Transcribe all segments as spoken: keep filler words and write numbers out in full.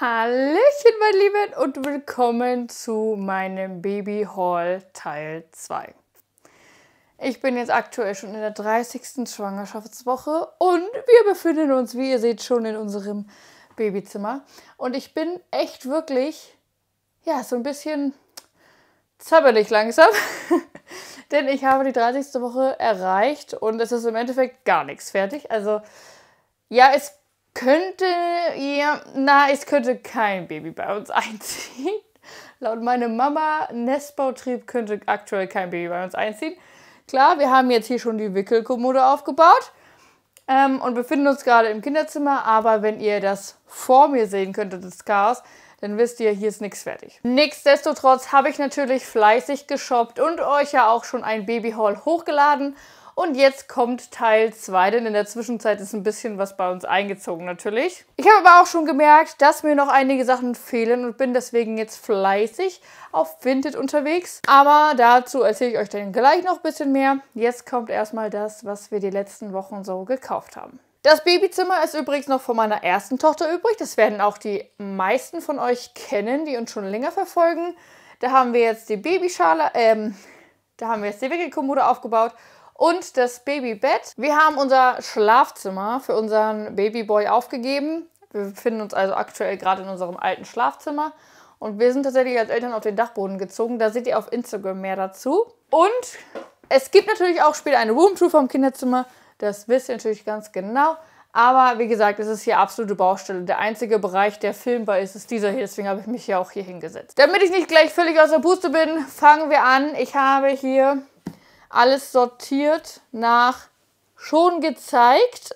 Hallöchen, meine Lieben, und willkommen zu meinem Baby-Haul Teil zwei. Ich bin jetzt aktuell schon in der dreißigsten Schwangerschaftswoche und wir befinden uns, wie ihr seht, schon in unserem Babyzimmer. Und ich bin echt wirklich, ja, so ein bisschen zappelig langsam, denn ich habe die dreißigste Woche erreicht und es ist im Endeffekt gar nichts fertig. Also, ja, es könnte, ja, na, es könnte kein Baby bei uns einziehen. Laut meiner Mama, Nestbautrieb, könnte aktuell kein Baby bei uns einziehen. Klar, wir haben jetzt hier schon die Wickelkommode aufgebaut ähm, und befinden uns gerade im Kinderzimmer. Aber wenn ihr das vor mir sehen könntet, das Chaos, dann wisst ihr, hier ist nichts fertig. Nichtsdestotrotz habe ich natürlich fleißig geshoppt und euch ja auch schon ein Baby-Haul hochgeladen. Und jetzt kommt Teil zwei, denn in der Zwischenzeit ist ein bisschen was bei uns eingezogen natürlich. Ich habe aber auch schon gemerkt, dass mir noch einige Sachen fehlen und bin deswegen jetzt fleißig auf Vinted unterwegs. Aber dazu erzähle ich euch dann gleich noch ein bisschen mehr. Jetzt kommt erstmal das, was wir die letzten Wochen so gekauft haben. Das Babyzimmer ist übrigens noch von meiner ersten Tochter übrig. Das werden auch die meisten von euch kennen, die uns schon länger verfolgen. Da haben wir jetzt die Babyschale, ähm, da haben wir jetzt die Wickelkommode aufgebaut. Und das Babybett. Wir haben unser Schlafzimmer für unseren Babyboy aufgegeben. Wir befinden uns also aktuell gerade in unserem alten Schlafzimmer. Und wir sind tatsächlich als Eltern auf den Dachboden gezogen. Da seht ihr auf Instagram mehr dazu. Und es gibt natürlich auch später eine Roomtour vom Kinderzimmer. Das wisst ihr natürlich ganz genau. Aber wie gesagt, es ist hier absolute Baustelle. Der einzige Bereich, der filmbar ist, ist dieser hier. Deswegen habe ich mich hier auch hier hingesetzt. Damit ich nicht gleich völlig aus der Puste bin, fangen wir an. Ich habe hier alles sortiert nach schon gezeigt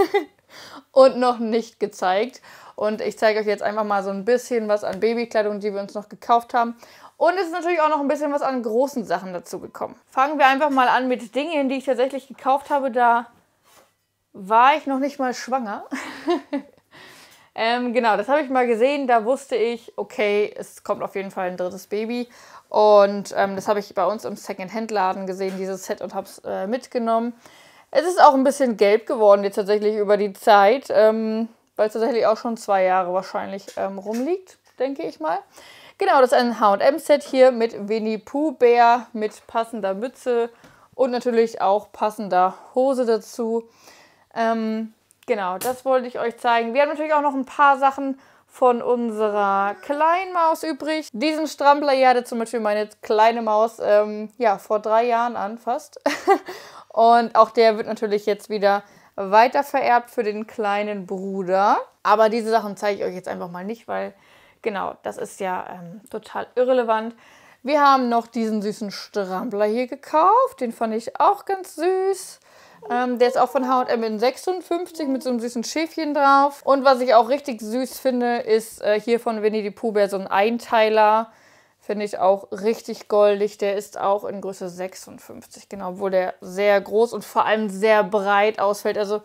und noch nicht gezeigt. Und ich zeige euch jetzt einfach mal so ein bisschen was an Babykleidung, die wir uns noch gekauft haben. Und es ist natürlich auch noch ein bisschen was an großen Sachen dazu gekommen. Fangen wir einfach mal an mit Dingen, die ich tatsächlich gekauft habe. Da war ich noch nicht mal schwanger. ähm, genau, das habe ich mal gesehen. Da wusste ich, okay, es kommt auf jeden Fall ein drittes Baby. Und ähm, das habe ich bei uns im Second-Hand-Laden gesehen, dieses Set, und habe es äh, mitgenommen. Es ist auch ein bisschen gelb geworden jetzt tatsächlich über die Zeit, ähm, weil es tatsächlich auch schon zwei Jahre wahrscheinlich ähm, rumliegt, denke ich mal. Genau, das ist ein H und M-Set hier mit Winnie-Pooh-Bär, mit passender Mütze und natürlich auch passender Hose dazu. Ähm, genau, das wollte ich euch zeigen. Wir haben natürlich auch noch ein paar Sachen von unserer kleinen Maus übrig. Diesen Strampler hier hatte zum Beispiel meine kleine Maus ähm, ja, vor drei Jahren an fast. Und auch der wird natürlich jetzt wieder weiter vererbt für den kleinen Bruder. Aber diese Sachen zeige ich euch jetzt einfach mal nicht, weil genau, das ist ja ähm, total irrelevant. Wir haben noch diesen süßen Strampler hier gekauft. Den fand ich auch ganz süß. Ähm, der ist auch von H und M in sechsundfünfzig mit so einem süßen Schäfchen drauf. Und was ich auch richtig süß finde, ist äh, hier von Winnie the Pooh Bär so ein Einteiler. Finde ich auch richtig goldig. Der ist auch in Größe sechsundfünfzig, genau, obwohl der sehr groß und vor allem sehr breit ausfällt. Also,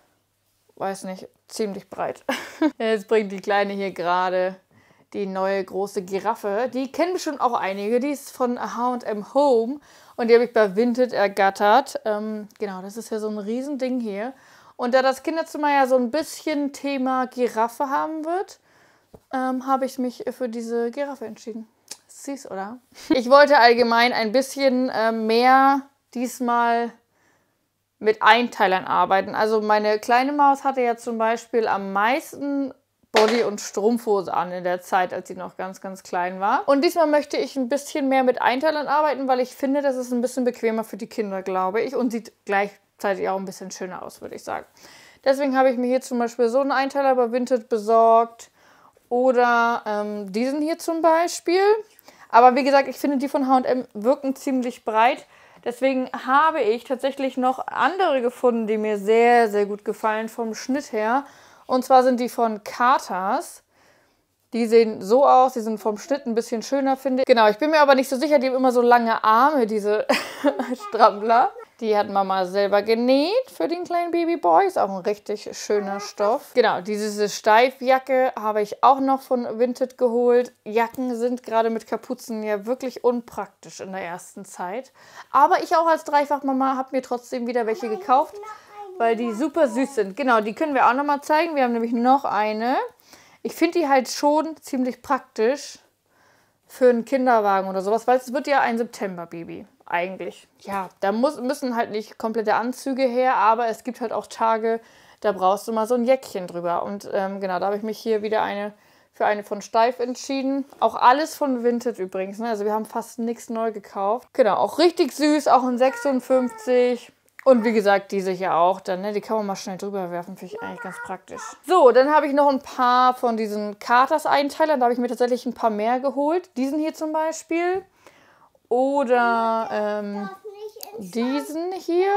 weiß nicht, ziemlich breit. Jetzt bringt die Kleine hier gerade die neue große Giraffe. Die kennen bestimmt auch einige. Die ist von H und M Home. Und die habe ich bei Vinted ergattert. Ähm, genau, das ist ja so ein Riesending hier. Und da das Kinderzimmer ja so ein bisschen Thema Giraffe haben wird, ähm, habe ich mich für diese Giraffe entschieden. Süß, oder? Ich wollte allgemein ein bisschen äh, mehr diesmal mit Einteilern arbeiten. Also meine kleine Maus hatte ja zum Beispiel am meisten Body- und Strumpfhose an in der Zeit, als sie noch ganz, ganz klein war. Und diesmal möchte ich ein bisschen mehr mit Einteilern arbeiten, weil ich finde, das ist ein bisschen bequemer für die Kinder, glaube ich. Und sieht gleichzeitig auch ein bisschen schöner aus, würde ich sagen. Deswegen habe ich mir hier zum Beispiel so einen Einteiler bei Vinted besorgt. Oder ähm, diesen hier zum Beispiel. Aber wie gesagt, ich finde, die von H und M wirken ziemlich breit. Deswegen habe ich tatsächlich noch andere gefunden, die mir sehr, sehr gut gefallen vom Schnitt her. Und zwar sind die von Carter's. Die sehen so aus, die sind vom Schnitt ein bisschen schöner, finde ich. Genau, ich bin mir aber nicht so sicher, die haben immer so lange Arme, diese Strampler. Die hat Mama selber genäht für den kleinen Babyboy. Ist auch ein richtig schöner Stoff. Genau, diese Steifjacke habe ich auch noch von Vinted geholt. Jacken sind gerade mit Kapuzen ja wirklich unpraktisch in der ersten Zeit. Aber ich auch als Dreifachmama habe mir trotzdem wieder welche gekauft, weil die super süß sind. Genau, die können wir auch noch mal zeigen. Wir haben nämlich noch eine Ich finde die halt schon ziemlich praktisch für einen Kinderwagen oder sowas, weil es wird ja ein September-Baby eigentlich. Ja, da muss, müssen halt nicht komplette Anzüge her, aber es gibt halt auch Tage, da brauchst du mal so ein Jäckchen drüber. Und ähm, genau, da habe ich mich hier wieder eine für eine von Steiff entschieden. Auch alles von Vinted übrigens, ne? Also wir haben fast nichts neu gekauft. Genau, auch richtig süß, auch in sechsundfünfzig. Und wie gesagt, diese hier auch dann, ne? Die kann man mal schnell drüber werfen, finde ich eigentlich ganz praktisch. So, dann habe ich noch ein paar von diesen Carters-Einteilern. Da habe ich mir tatsächlich ein paar mehr geholt. Diesen hier zum Beispiel. Oder ähm, diesen hier.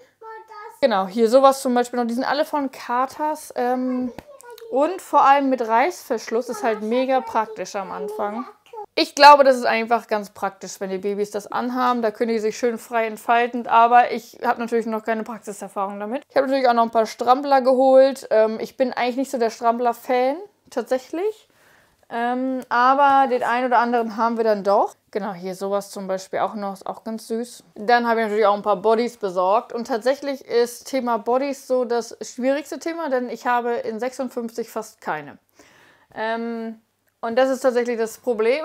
Genau, hier sowas zum Beispiel noch. Die sind alle von Carters. Ähm, und vor allem mit Reißverschluss ist halt mega praktisch am Anfang. Ich glaube, das ist einfach ganz praktisch, wenn die Babys das anhaben. Da können die sich schön frei entfalten. Aber ich habe natürlich noch keine Praxiserfahrung damit. Ich habe natürlich auch noch ein paar Strampler geholt. Ähm, ich bin eigentlich nicht so der Strampler-Fan, tatsächlich. Ähm, aber den einen oder anderen haben wir dann doch. Genau, hier sowas zum Beispiel auch noch, ist auch ganz süß. Dann habe ich natürlich auch ein paar Bodies besorgt. Und tatsächlich ist Thema Bodies so das schwierigste Thema, denn ich habe in sechsundfünfzig fast keine. Ähm, und das ist tatsächlich das Problem.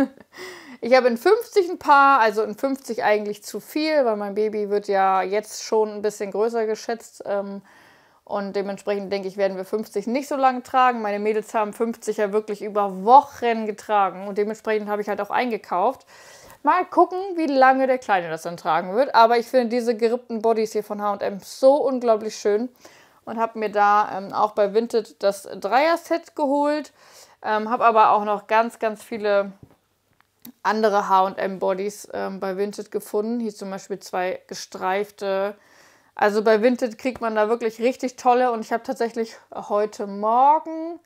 Ich habe in fünfzig ein paar, also in fünfzig eigentlich zu viel, weil mein Baby wird ja jetzt schon ein bisschen größer geschätzt. Ähm, Und dementsprechend denke ich, werden wir fünfzig nicht so lange tragen. Meine Mädels haben fünfzig ja wirklich über Wochen getragen. Und dementsprechend habe ich halt auch eingekauft. Mal gucken, wie lange der Kleine das dann tragen wird. Aber ich finde diese gerippten Bodies hier von H und M so unglaublich schön. Und habe mir da ähm, auch bei Vinted das Dreier-Set geholt. Ähm, habe aber auch noch ganz, ganz viele andere H und M Bodies ähm, bei Vinted gefunden. Hier zum Beispiel zwei gestreifte. Also bei Vinted kriegt man da wirklich richtig tolle. Und ich habe tatsächlich heute Morgen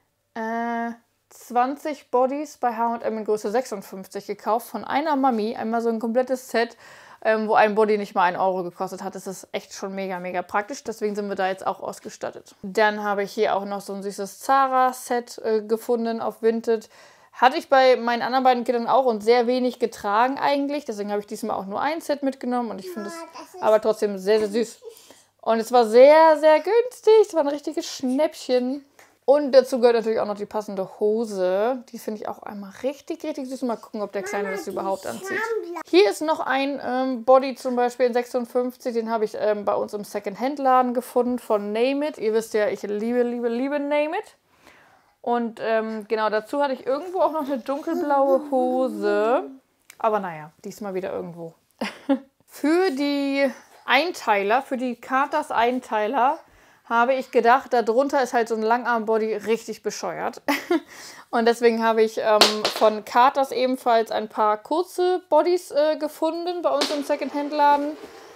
äh, zwanzig Bodies bei H und M in Größe sechsundfünfzig gekauft. Von einer Mami. Einmal so ein komplettes Set, ähm, wo ein Body nicht mal einen Euro gekostet hat. Das ist echt schon mega, mega praktisch. Deswegen sind wir da jetzt auch ausgestattet. Dann habe ich hier auch noch so ein süßes Zara-Set äh, gefunden auf Vinted. Hatte ich bei meinen anderen beiden Kindern auch und sehr wenig getragen eigentlich. Deswegen habe ich diesmal auch nur ein Set mitgenommen. Und ich finde es aber trotzdem sehr, sehr süß. Und es war sehr, sehr günstig. Es war ein richtiges Schnäppchen. Und dazu gehört natürlich auch noch die passende Hose. Die finde ich auch einmal richtig, richtig süß. Mal gucken, ob der Kleine das überhaupt anzieht. Hier ist noch ein ähm, Body zum Beispiel in sechsundfünfzig. Den habe ich ähm, bei uns im Second-Hand-Laden gefunden von Name It. Ihr wisst ja, ich liebe, liebe, liebe Name It. Und ähm, genau, dazu hatte ich irgendwo auch noch eine dunkelblaue Hose. Aber naja, diesmal wieder irgendwo. Für die Einteiler, für die Carters Einteiler, habe ich gedacht, darunter ist halt so ein Langarm-Body richtig bescheuert. Und deswegen habe ich ähm, von Carters ebenfalls ein paar kurze Bodies äh, gefunden bei uns im Second-Hand-Laden.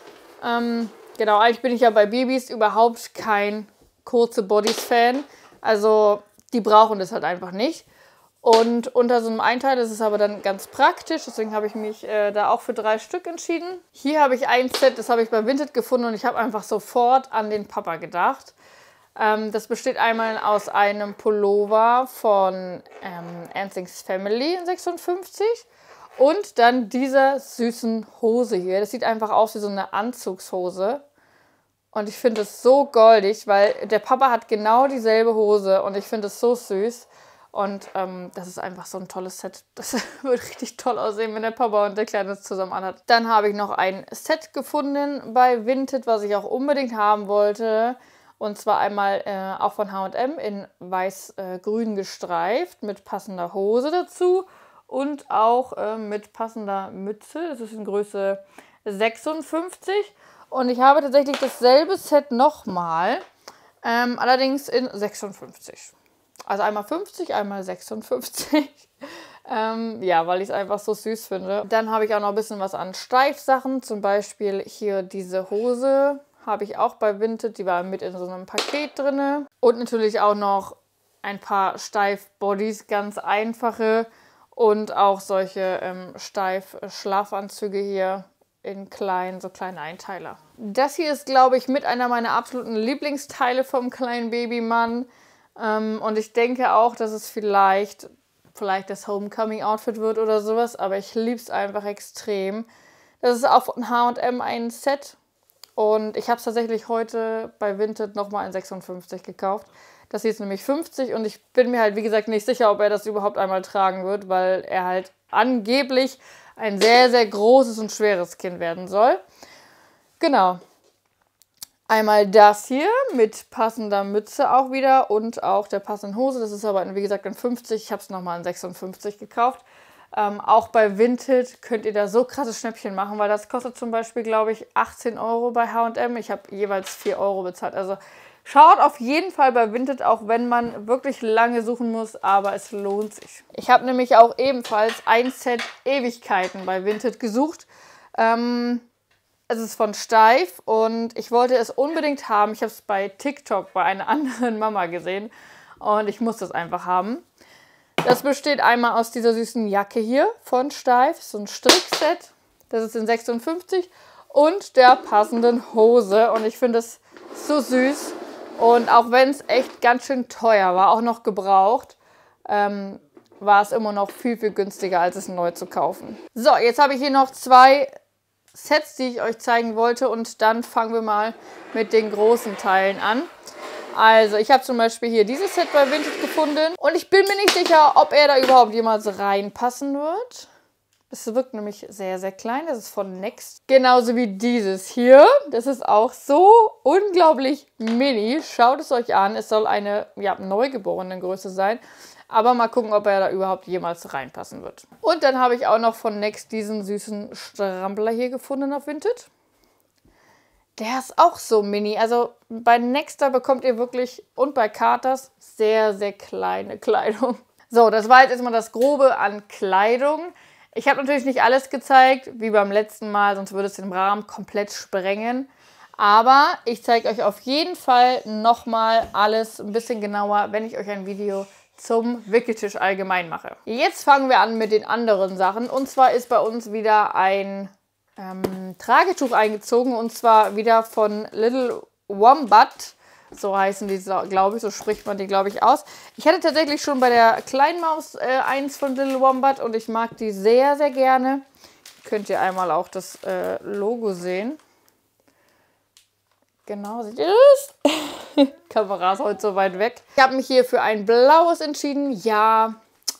Ähm, genau, eigentlich bin ich ja bei Babys überhaupt kein kurze Bodies-Fan. Also die brauchen das halt einfach nicht. Und unter so einem Einteil ist es aber dann ganz praktisch. Deswegen habe ich mich äh, da auch für drei Stück entschieden. Hier habe ich ein Set, das habe ich bei Vinted gefunden. Und ich habe einfach sofort an den Papa gedacht. Ähm, das besteht einmal aus einem Pullover von ähm, Ansings Family in sechsundfünfzig. Und dann dieser süßen Hose hier. Das sieht einfach aus wie so eine Anzugshose. Und ich finde es so goldig, weil der Papa hat genau dieselbe Hose und ich finde es so süß. Und ähm, das ist einfach so ein tolles Set. Das wird richtig toll aussehen, wenn der Papa und der Kleine es zusammen anhat. Dann habe ich noch ein Set gefunden bei Vinted, was ich auch unbedingt haben wollte. Und zwar einmal äh, auch von H und M in weiß-grün gestreift mit passender Hose dazu. Und auch äh, mit passender Mütze. Das ist in Größe sechsundfünfzig. Und ich habe tatsächlich dasselbe Set nochmal, ähm, allerdings in sechsundfünfzig. Also einmal fünfzig, einmal sechsundfünfzig. ähm, ja, weil ich es einfach so süß finde. Dann habe ich auch noch ein bisschen was an Steifsachen. Zum Beispiel hier diese Hose habe ich auch bei Vinted. Die war mit in so einem Paket drin. Und natürlich auch noch ein paar Steif-Bodies, ganz einfache. Und auch solche ähm, Steif-Schlafanzüge hier in kleinen, so kleinen Einteiler. Das hier ist, glaube ich, mit einer meiner absoluten Lieblingsteile vom kleinen Babymann. Ähm, und ich denke auch, dass es vielleicht, vielleicht das Homecoming-Outfit wird oder sowas. Aber ich liebe es einfach extrem. Das ist auch von H und M ein Set. Und ich habe es tatsächlich heute bei Vinted nochmal in sechsundfünfzig gekauft. Das hier ist nämlich fünfzig und ich bin mir halt, wie gesagt, nicht sicher, ob er das überhaupt einmal tragen wird, weil er halt angeblich ein sehr, sehr großes und schweres Kind werden soll. Genau. Einmal das hier mit passender Mütze auch wieder und auch der passenden Hose. Das ist aber, wie gesagt, in fünfzig. Ich habe es nochmal in sechsundfünfzig gekauft. Ähm, auch bei Vinted könnt ihr da so krasse Schnäppchen machen, weil das kostet zum Beispiel, glaube ich, achtzehn Euro bei H und M. Ich habe jeweils vier Euro bezahlt. Also schaut auf jeden Fall bei Vinted, auch wenn man wirklich lange suchen muss, aber es lohnt sich. Ich habe nämlich auch ebenfalls ein Set Ewigkeiten bei Vinted gesucht. Ähm, es ist von Steiff und ich wollte es unbedingt haben. Ich habe es bei TikTok bei einer anderen Mama gesehen und ich muss das einfach haben. Das besteht einmal aus dieser süßen Jacke hier von Steiff, so ein Strickset. Das ist in sechsundfünfzig und der passenden Hose und ich finde es so süß. Und auch wenn es echt ganz schön teuer war, auch noch gebraucht, ähm, war es immer noch viel, viel günstiger, als es neu zu kaufen. So, jetzt habe ich hier noch zwei Sets, die ich euch zeigen wollte. Und dann fangen wir mal mit den großen Teilen an. Also, ich habe zum Beispiel hier dieses Set bei Vinted gefunden. Und ich bin mir nicht sicher, ob er da überhaupt jemals reinpassen wird. Es wirkt nämlich sehr, sehr klein. Das ist von Next. Genauso wie dieses hier. Das ist auch so unglaublich mini. Schaut es euch an. Es soll eine ja, Neugeborenengröße sein. Aber mal gucken, ob er da überhaupt jemals reinpassen wird. Und dann habe ich auch noch von Next diesen süßen Strampler hier gefunden auf Vinted. Der ist auch so mini. Also bei Nexter bekommt ihr wirklich und bei Carters sehr, sehr kleine Kleidung. So, das war jetzt erstmal das Grobe an Kleidung. Ich habe natürlich nicht alles gezeigt, wie beim letzten Mal, sonst würde es den Rahmen komplett sprengen. Aber ich zeige euch auf jeden Fall nochmal alles ein bisschen genauer, wenn ich euch ein Video zum Wickeltisch allgemein mache. Jetzt fangen wir an mit den anderen Sachen. Und zwar ist bei uns wieder ein ähm, Tragetuch eingezogen. Und zwar wieder von Little Wombat. So heißen die, glaube ich, so spricht man die, glaube ich, aus. Ich hatte tatsächlich schon bei der Kleinmaus äh, eins von Little Wombat und ich mag die sehr, sehr gerne. Könnt ihr einmal auch das äh, Logo sehen. Genau, seht ihr das? Kamera ist heute so weit weg. Ich habe mich hier für ein blaues entschieden. Ja,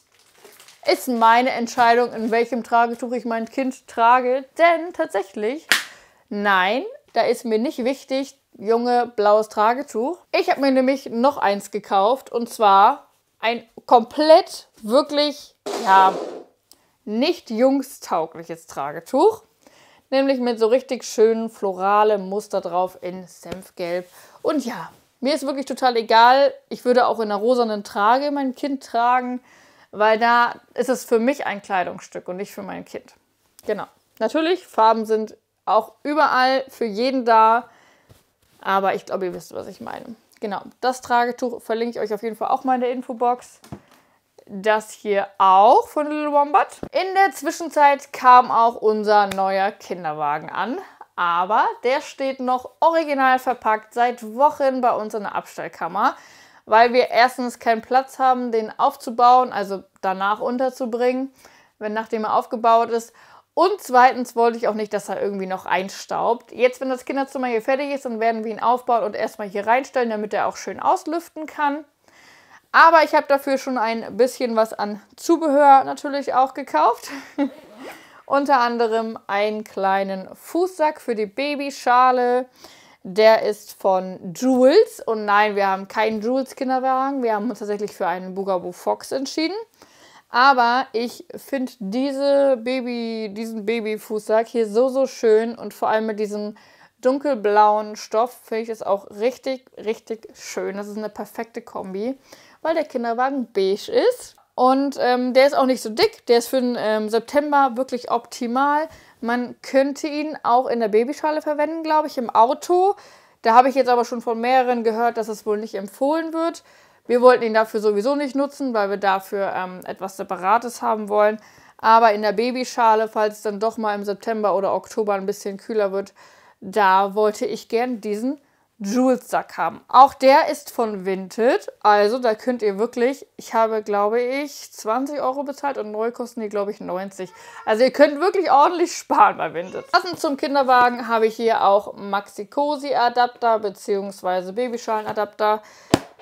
ist meine Entscheidung, in welchem Tragetuch ich mein Kind trage. Denn tatsächlich, nein, da ist mir nicht wichtig, junge, blaues Tragetuch. Ich habe mir nämlich noch eins gekauft und zwar ein komplett, wirklich, ja, nicht jungstaugliches Tragetuch. Nämlich mit so richtig schönen floralem Muster drauf in Senfgelb. Und ja, mir ist wirklich total egal. Ich würde auch in einer rosanen Trage mein Kind tragen, weil da ist es für mich ein Kleidungsstück und nicht für mein Kind. Genau. Natürlich, Farben sind auch überall für jeden da. Aber ich glaube, ihr wisst, was ich meine. Genau, das Tragetuch verlinke ich euch auf jeden Fall auch mal in der Infobox. Das hier auch von Little Wombat. In der Zwischenzeit kam auch unser neuer Kinderwagen an. Aber der steht noch original verpackt seit Wochen bei uns in der Abstellkammer. Weil wir erstens keinen Platz haben, den aufzubauen, also danach unterzubringen, wenn nachdem er aufgebaut ist. Und zweitens wollte ich auch nicht, dass er irgendwie noch einstaubt. Jetzt, wenn das Kinderzimmer hier fertig ist, dann werden wir ihn aufbauen und erstmal hier reinstellen, damit er auch schön auslüften kann. Aber ich habe dafür schon ein bisschen was an Zubehör natürlich auch gekauft. Unter anderem einen kleinen Fußsack für die Babyschale. Der ist von Jules. Und nein, wir haben keinen Jules Kinderwagen. Wir haben uns tatsächlich für einen Bugaboo Fox entschieden. Aber ich finde diese Baby, diesen Babyfußsack hier so, so schön. Und vor allem mit diesem dunkelblauen Stoff finde ich das auch richtig, richtig schön. Das ist eine perfekte Kombi, weil der Kinderwagen beige ist. Und ähm, der ist auch nicht so dick. Der ist für den ähm, September wirklich optimal. Man könnte ihn auch in der Babyschale verwenden, glaube ich, im Auto. Da habe ich jetzt aber schon von mehreren gehört, dass es wohl nicht empfohlen wird. Wir wollten ihn dafür sowieso nicht nutzen, weil wir dafür ähm, etwas Separates haben wollen. Aber in der Babyschale, falls es dann doch mal im September oder Oktober ein bisschen kühler wird, da wollte ich gern diesen Jules-Sack haben. Auch der ist von Vinted. Also da könnt ihr wirklich, ich habe, glaube ich, zwanzig Euro bezahlt und neu kosten die, glaube ich, neunzig. Also ihr könnt wirklich ordentlich sparen bei Vinted. Passend zum Kinderwagen habe ich hier auch Maxi-Cosi-Adapter bzw. Babyschalen-Adapter.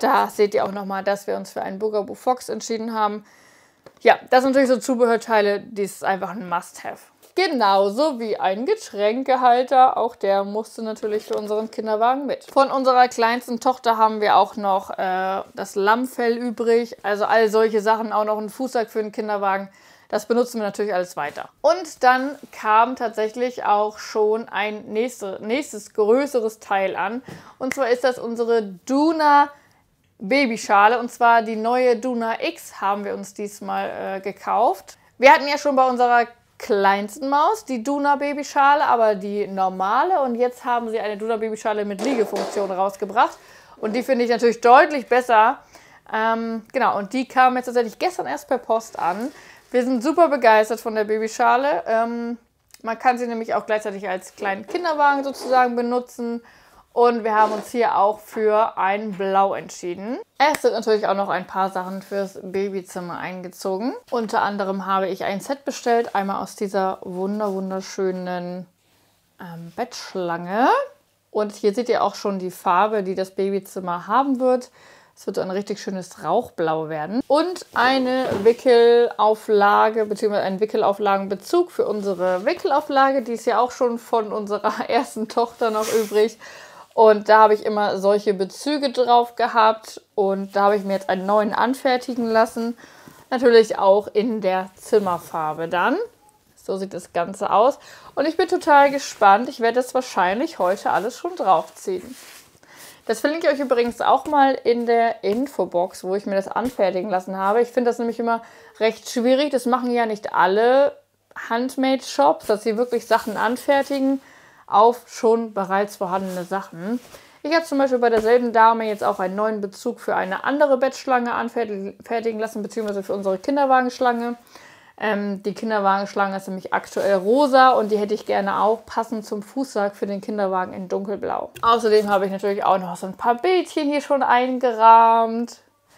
da seht ihr auch nochmal, dass wir uns für einen Bugaboo Fox entschieden haben. Ja, das sind natürlich so Zubehörteile, die ist einfach ein Must-Have. Genauso wie ein Getränkehalter, auch der musste natürlich für unseren Kinderwagen mit. Von unserer kleinsten Tochter haben wir auch noch äh, das Lammfell übrig, also all solche Sachen, auch noch einen Fußsack für den Kinderwagen. Das benutzen wir natürlich alles weiter. Und dann kam tatsächlich auch schon ein nächste, nächstes größeres Teil an. Und zwar ist das unsere Duna Babyschale. Und zwar die neue Duna X haben wir uns diesmal äh, gekauft. Wir hatten ja schon bei unserer kleinsten Maus die Duna Babyschale, aber die normale. Und jetzt haben sie eine Duna Babyschale mit Liegefunktion rausgebracht. Und die finde ich natürlich deutlich besser. Ähm, genau, und die kam jetzt tatsächlich gestern erst per Post an. Wir sind super begeistert von der Babyschale. Ähm, man kann sie nämlich auch gleichzeitig als kleinen Kinderwagen sozusagen benutzen. Und wir haben uns hier auch für ein Blau entschieden. Es sind natürlich auch noch ein paar Sachen fürs Babyzimmer eingezogen. Unter anderem habe ich ein Set bestellt. Einmal aus dieser wunder wunderschönen ähm, Bettschlange. Und hier seht ihr auch schon die Farbe, die das Babyzimmer haben wird. Es wird so ein richtig schönes Rauchblau werden. Und eine Wickelauflage bzw. einen Wickelauflagenbezug für unsere Wickelauflage. Die ist ja auch schon von unserer ersten Tochter noch übrig. Und da habe ich immer solche Bezüge drauf gehabt. Und da habe ich mir jetzt einen neuen anfertigen lassen. Natürlich auch in der Zimmerfarbe dann. So sieht das Ganze aus. Und ich bin total gespannt. Ich werde das wahrscheinlich heute alles schon draufziehen. Das verlinke ich euch übrigens auch mal in der Infobox, wo ich mir das anfertigen lassen habe. Ich finde das nämlich immer recht schwierig. Das machen ja nicht alle Handmade-Shops, dass sie wirklich Sachen anfertigen auf schon bereits vorhandene Sachen. Ich habe zum Beispiel bei derselben Dame jetzt auch einen neuen Bezug für eine andere Bettschlange anfertigen lassen, beziehungsweise für unsere Kinderwagenschlange. Ähm, die Kinderwagenschlange ist nämlich aktuell rosa und die hätte ich gerne auch passend zum Fußsack für den Kinderwagen in dunkelblau. Außerdem habe ich natürlich auch noch so ein paar Bildchen hier schon eingerahmt.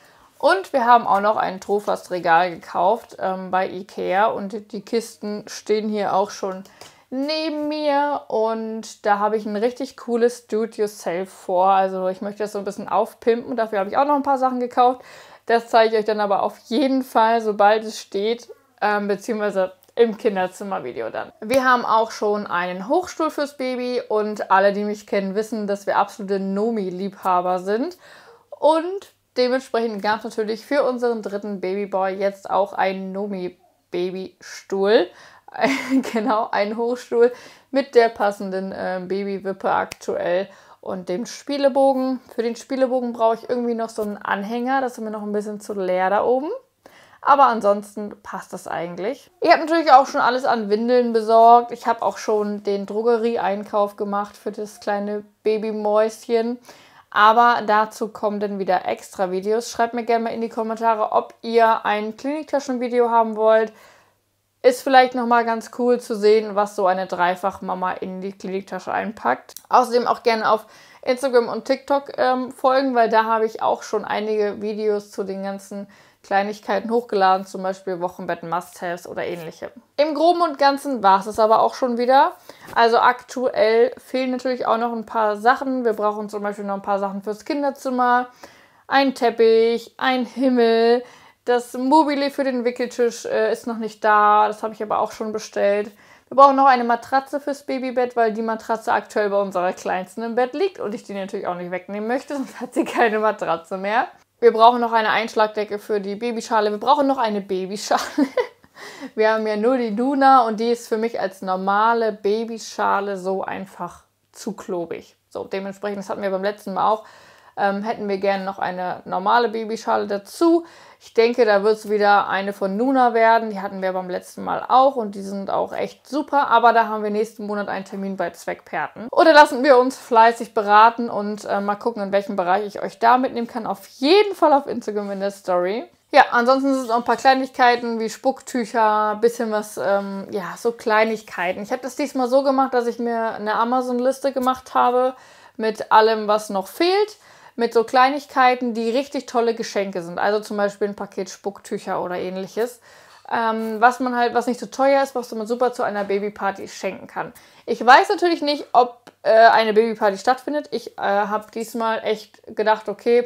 Und wir haben auch noch ein Trofast-Regal gekauft ähm, bei Ikea und die Kisten stehen hier auch schon neben mir und da habe ich ein richtig cooles Do-it-yourself vor. Also ich möchte das so ein bisschen aufpimpen, dafür habe ich auch noch ein paar Sachen gekauft. Das zeige ich euch dann aber auf jeden Fall, sobald es steht. Ähm, beziehungsweise im Kinderzimmervideo dann. Wir haben auch schon einen Hochstuhl fürs Baby und alle, die mich kennen, wissen, dass wir absolute Nomi-Liebhaber sind. Und dementsprechend gab es natürlich für unseren dritten Babyboy jetzt auch einen Nomi-Babystuhl. Genau, einen Hochstuhl mit der passenden äh, Babywippe aktuell und dem Spielebogen. Für den Spielebogen brauche ich irgendwie noch so einen Anhänger, das ist mir noch ein bisschen zu leer da oben. Aber ansonsten passt das eigentlich. Ich habe natürlich auch schon alles an Windeln besorgt. Ich habe auch schon den Drogerie-Einkauf gemacht für das kleine Babymäuschen. Aber dazu kommen dann wieder extra Videos. Schreibt mir gerne mal in die Kommentare, ob ihr ein Kliniktaschenvideo haben wollt. Ist vielleicht nochmal ganz cool zu sehen, was so eine Dreifachmama in die Kliniktasche einpackt. Außerdem auch gerne auf Instagram und TikTok ähm, folgen, weil da habe ich auch schon einige Videos zu den ganzen Kleinigkeiten hochgeladen, zum Beispiel Wochenbett-Must-Haves oder ähnliche. Im Groben und Ganzen war es es aber auch schon wieder. Also aktuell fehlen natürlich auch noch ein paar Sachen. Wir brauchen zum Beispiel noch ein paar Sachen fürs Kinderzimmer, ein Teppich, ein Himmel. Das Mobile für den Wickeltisch äh, ist noch nicht da, das habe ich aber auch schon bestellt. Wir brauchen noch eine Matratze fürs Babybett, weil die Matratze aktuell bei unserer Kleinsten im Bett liegt und ich die natürlich auch nicht wegnehmen möchte, sonst hat sie keine Matratze mehr. Wir brauchen noch eine Einschlagdecke für die Babyschale. Wir brauchen noch eine Babyschale. Wir haben ja nur die Duna und die ist für mich als normale Babyschale so einfach zu klobig. So, dementsprechend, das hatten wir beim letzten Mal auch, ähm, hätten wir gerne noch eine normale Babyschale dazu. Ich denke, da wird es wieder eine von Nuna werden. Die hatten wir beim letzten Mal auch und die sind auch echt super. Aber da haben wir nächsten Monat einen Termin bei Zweckperten. Oder lassen wir uns fleißig beraten und äh, mal gucken, in welchem Bereich ich euch da mitnehmen kann. Auf jeden Fall auf Instagram in der Story. Ja, ansonsten sind es auch ein paar Kleinigkeiten wie Spucktücher, bisschen was, ähm, ja, so Kleinigkeiten. Ich habe das diesmal so gemacht, dass ich mir eine Amazon-Liste gemacht habe mit allem, was noch fehlt. Mit so Kleinigkeiten, die richtig tolle Geschenke sind. Also zum Beispiel ein Paket Spucktücher oder ähnliches. Ähm, was man halt, was nicht so teuer ist, was man super zu einer Babyparty schenken kann. Ich weiß natürlich nicht, ob äh, eine Babyparty stattfindet. Ich äh, habe diesmal echt gedacht, okay,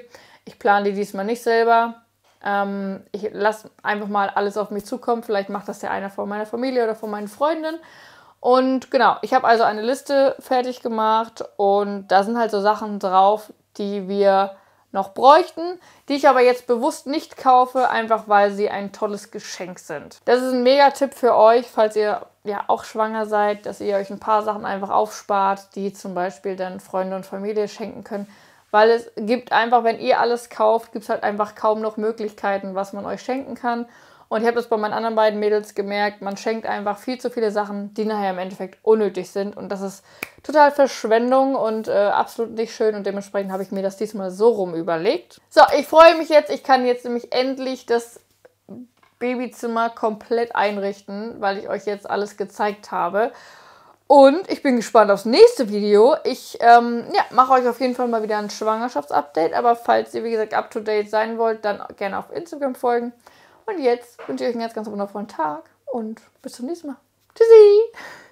ich plane die diesmal nicht selber. Ähm, ich lasse einfach mal alles auf mich zukommen. Vielleicht macht das ja einer von meiner Familie oder von meinen Freundinnen. Und genau, ich habe also eine Liste fertig gemacht und da sind halt so Sachen drauf, die wir noch bräuchten, die ich aber jetzt bewusst nicht kaufe, einfach weil sie ein tolles Geschenk sind. Das ist ein Mega-Tipp für euch, falls ihr ja auch schwanger seid, dass ihr euch ein paar Sachen einfach aufspart, die zum Beispiel dann Freunde und Familie schenken können. Weil es gibt einfach, wenn ihr alles kauft, gibt es halt einfach kaum noch Möglichkeiten, was man euch schenken kann. Und ich habe das bei meinen anderen beiden Mädels gemerkt, man schenkt einfach viel zu viele Sachen, die nachher im Endeffekt unnötig sind. Und das ist total Verschwendung und äh, absolut nicht schön. Und dementsprechend habe ich mir das diesmal so rum überlegt. So, ich freue mich jetzt. Ich kann jetzt nämlich endlich das Babyzimmer komplett einrichten, weil ich euch jetzt alles gezeigt habe. Und ich bin gespannt aufs nächste Video. Ich ähm, ja, mache euch auf jeden Fall mal wieder ein Schwangerschaftsupdate. Aber falls ihr, wie gesagt, up-to-date sein wollt, dann gerne auf Instagram folgen. Und jetzt wünsche ich euch einen ganz, ganz wundervollen Tag und bis zum nächsten Mal. Tschüssi!